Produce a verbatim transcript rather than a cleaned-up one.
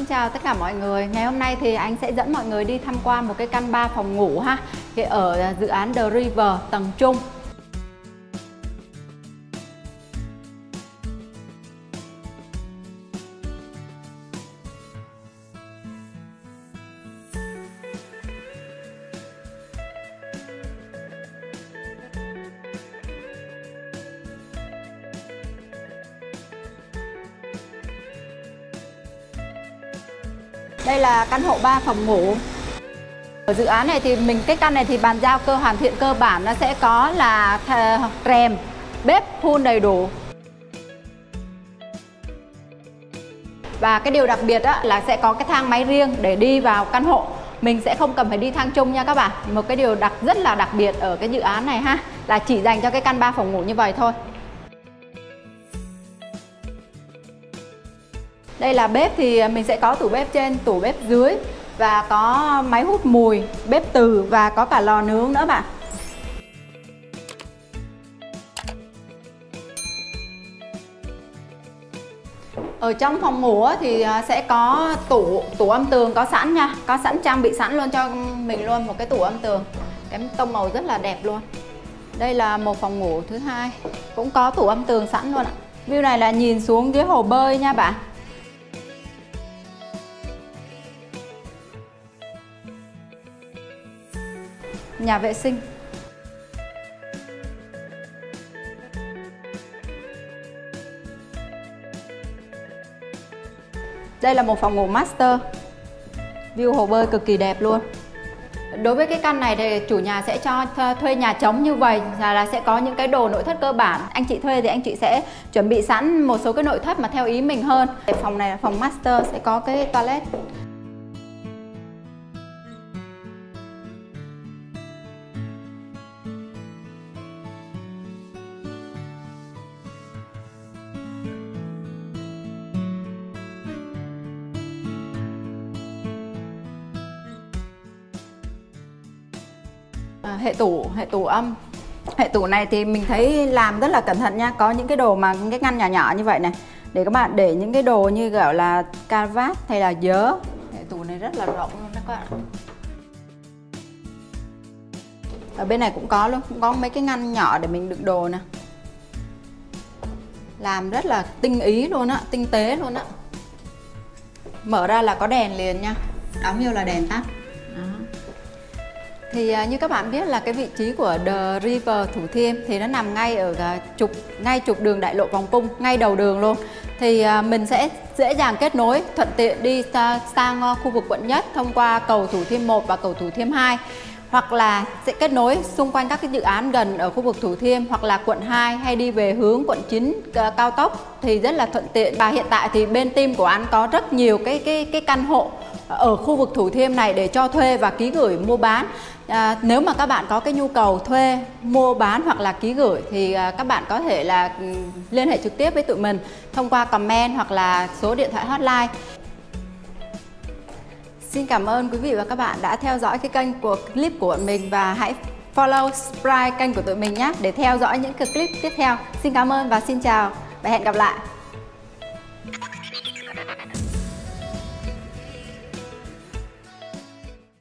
Xin chào tất cả mọi người. Ngày hôm nay thì anh sẽ dẫn mọi người đi tham quan một cái căn ba phòng ngủ ha, thì ở dự án The River tầng trung. Đây là căn hộ ba phòng ngủ. Ở dự án này thì mình cái căn này thì bàn giao cơ hoàn thiện cơ bản, nó sẽ có là rèm, bếp, pool đầy đủ. Và cái điều đặc biệt á, là sẽ có cái thang máy riêng để đi vào căn hộ. Mình sẽ không cần phải đi thang chung nha các bạn. Một cái điều đặc rất là đặc biệt ở cái dự án này ha, là chỉ dành cho cái căn ba phòng ngủ như vậy thôi. Đây là bếp thì mình sẽ có tủ bếp trên, tủ bếp dưới và có máy hút mùi, bếp từ và có cả lò nướng nữa bạn. Ở trong phòng ngủ thì sẽ có tủ tủ âm tường có sẵn nha, có sẵn trang bị sẵn luôn cho mình luôn một cái tủ âm tường. Cái tông màu rất là đẹp luôn. Đây là một phòng ngủ thứ hai, cũng có tủ âm tường sẵn luôn ạ. View này là nhìn xuống dưới hồ bơi nha bạn. Nhà vệ sinh. Đây là một phòng ngủ master. View hồ bơi cực kỳ đẹp luôn. Đối với cái căn này thì chủ nhà sẽ cho thuê nhà trống như vậy, là, là sẽ có những cái đồ nội thất cơ bản. Anh chị thuê thì anh chị sẽ chuẩn bị sẵn một số cái nội thất mà theo ý mình hơn. Phòng này là phòng master, sẽ có cái toilet. À, hệ tủ, hệ tủ âm. Hệ tủ này thì mình thấy làm rất là cẩn thận nha. Có những cái đồ mà cái ngăn nhỏ nhỏ như vậy này, để các bạn để những cái đồ như kiểu là canvas hay là dớ. Hệ tủ này rất là rộng luôn đó các bạn. Ở bên này cũng có luôn, cũng có mấy cái ngăn nhỏ để mình đựng đồ nè. Làm rất là tinh ý luôn á, tinh tế luôn á. Mở ra là có đèn liền nha, đóng vô là đèn tắt. Đó. Thì uh, như các bạn biết là cái vị trí của The River Thủ Thiêm thì nó nằm ngay ở uh, trục ngay trục đường đại lộ Vòng Cung, ngay đầu đường luôn. Thì uh, mình sẽ dễ dàng kết nối, thuận tiện đi uh, sang uh, khu vực quận Nhất thông qua cầu Thủ Thiêm một và cầu Thủ Thiêm hai. Hoặc là sẽ kết nối xung quanh các cái dự án gần ở khu vực Thủ Thiêm hoặc là quận hai, hay đi về hướng quận chín uh, cao tốc thì rất là thuận tiện. Và hiện tại thì bên team của anh có rất nhiều cái cái cái căn hộ ở khu vực Thủ Thiêm này để cho thuê và ký gửi mua bán. À, nếu mà các bạn có cái nhu cầu thuê, mua bán hoặc là ký gửi thì à, các bạn có thể là ừ, liên hệ trực tiếp với tụi mình thông qua comment hoặc là số điện thoại hotline. Xin cảm ơn quý vị và các bạn đã theo dõi cái kênh của clip của mình, và hãy follow, subscribe kênh của tụi mình nhé để theo dõi những cái clip tiếp theo. Xin cảm ơn và xin chào và hẹn gặp lại.